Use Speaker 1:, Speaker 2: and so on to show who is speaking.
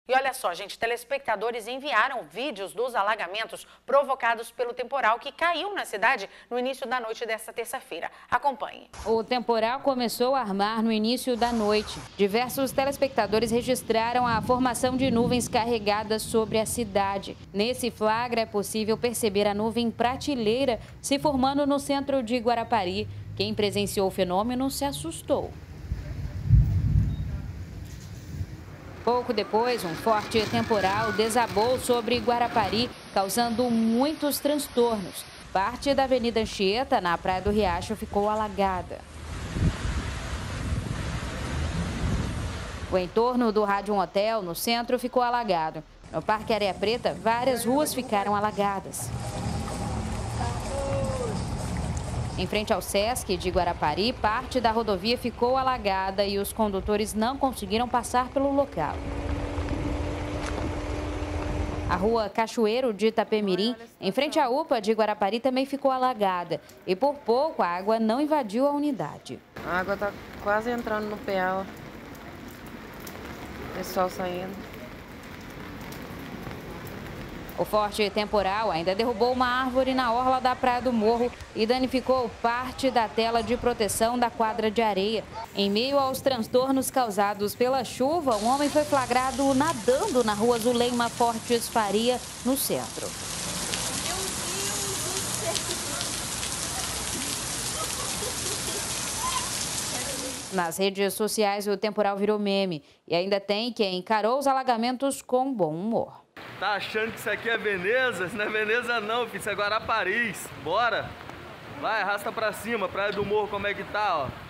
Speaker 1: E olha só, gente, telespectadores enviaram vídeos dos alagamentos provocados pelo temporal que caiu na cidade no início da noite desta terça-feira. Acompanhe.
Speaker 2: O temporal começou a armar no início da noite. Diversos telespectadores registraram a formação de nuvens carregadas sobre a cidade. Nesse flagra é possível perceber a nuvem prateleira se formando no centro de Guarapari. Quem presenciou o fenômeno se assustou. Pouco depois, um forte temporal desabou sobre Guarapari, causando muitos transtornos. Parte da Avenida Anchieta, na Praia do Riacho, ficou alagada. O entorno do Rádio Hotel, no centro, ficou alagado. No Parque Areia Preta, várias ruas ficaram alagadas. Em frente ao Sesc de Guarapari, parte da rodovia ficou alagada e os condutores não conseguiram passar pelo local. A rua Cachoeiro de Itapemirim, em frente à UPA de Guarapari, também ficou alagada. E por pouco a água não invadiu a unidade.
Speaker 3: A água está quase entrando no pé, ó. Pessoal saindo.
Speaker 2: O forte temporal ainda derrubou uma árvore na orla da Praia do Morro e danificou parte da tela de proteção da quadra de areia. Em meio aos transtornos causados pela chuva, um homem foi flagrado nadando na rua Zuleima Fortes Faria, no centro. Nas redes sociais, o temporal virou meme e ainda tem quem encarou os alagamentos com bom humor.
Speaker 4: Tá achando que isso aqui é Veneza? Isso não é Veneza não, filho. Isso é Guarapari. Bora. Vai, arrasta pra cima. Praia do Morro, como é que tá, ó.